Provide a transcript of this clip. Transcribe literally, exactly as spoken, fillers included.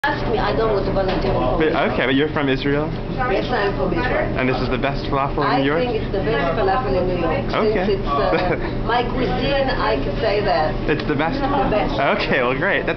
Ask me, I don't want to volunteer for But, okay, but you're from Israel? Yes, I'm from Israel. And this is the best falafel in I New York? think it's the best falafel in New York. Okay. Since it's uh, my cuisine, I can say that. It's the best? The best. Okay, well great. That's